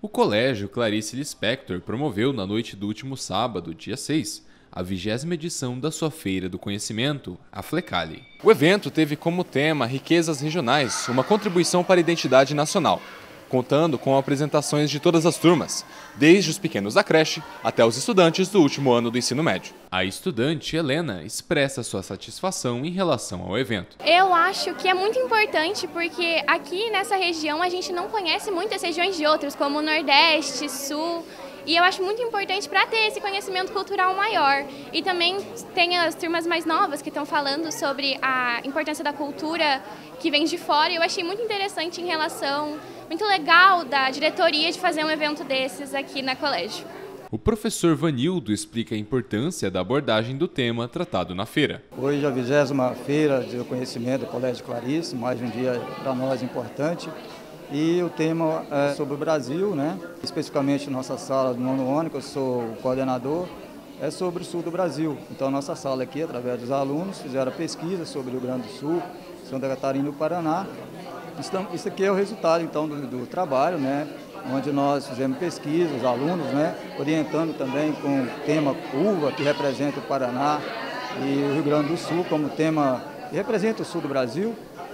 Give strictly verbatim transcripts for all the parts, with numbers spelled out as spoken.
O Colégio Clarice Lispector promoveu na noite do último sábado, dia seis, a vigésima edição da sua Feira do Conhecimento, a Flecali. O evento teve como tema Riquezas Regionais, uma contribuição para a identidade nacional, contando com apresentações de todas as turmas, desde os pequenos da creche até os estudantes do último ano do ensino médio. A estudante Helena expressa sua satisfação em relação ao evento. Eu acho que é muito importante porque aqui nessa região a gente não conhece muitas regiões de outras, como o Nordeste, Sul. E eu acho muito importante para ter esse conhecimento cultural maior. E também tem as turmas mais novas que estão falando sobre a importância da cultura que vem de fora. E eu achei muito interessante em relação, muito legal da diretoria de fazer um evento desses aqui na colégio. O professor Vanildo explica a importância da abordagem do tema tratado na feira. Hoje a vigésima feira do conhecimento do Colégio Clarice, mais um dia para nós importante. E o tema é sobre o Brasil, né? Especificamente nossa sala do nono ano, que eu sou o coordenador, é sobre o sul do Brasil. Então nossa sala aqui, através dos alunos, fizeram a pesquisa sobre o Rio Grande do Sul, Santa Catarina e o Paraná. Isso aqui é o resultado então do, do trabalho, né? Onde nós fizemos pesquisa, os alunos, né? Orientando também com o tema uva, que representa o Paraná, e o Rio Grande do Sul como tema que representa o sul do Brasil.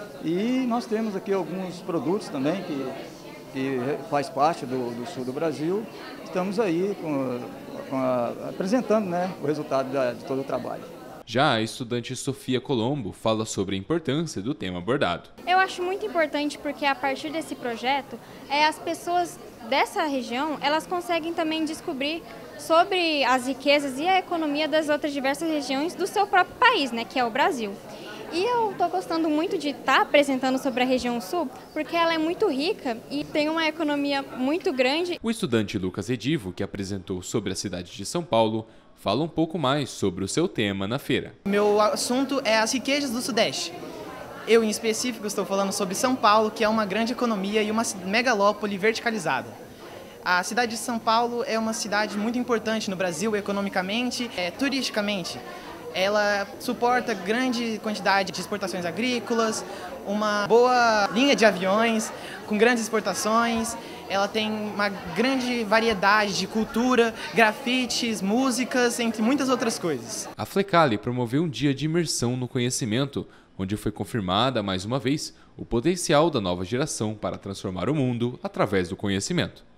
E nós temos aqui alguns produtos também que, que faz parte do, do sul do Brasil. Estamos aí com, com a, apresentando, né, o resultado da, de todo o trabalho. Já a estudante Sofia Colombo fala sobre a importância do tema abordado. Eu acho muito importante porque a partir desse projeto, é, as pessoas dessa região, elas conseguem também descobrir sobre as riquezas e a economia das outras diversas regiões do seu próprio país, né, que é o Brasil. E eu estou gostando muito de estar apresentando sobre a região sul, porque ela é muito rica e tem uma economia muito grande. O estudante Lucas Edivo, que apresentou sobre a cidade de São Paulo, fala um pouco mais sobre o seu tema na feira. Meu assunto é as riquezas do Sudeste. Eu, em específico, estou falando sobre São Paulo, que é uma grande economia e uma megalópole verticalizada. A cidade de São Paulo é uma cidade muito importante no Brasil, economicamente, é, turisticamente. Ela suporta grande quantidade de exportações agrícolas, uma boa linha de aviões com grandes exportações. Ela tem uma grande variedade de cultura, grafites, músicas, entre muitas outras coisas. A Flecali promoveu um dia de imersão no conhecimento, onde foi confirmada mais uma vez o potencial da nova geração para transformar o mundo através do conhecimento.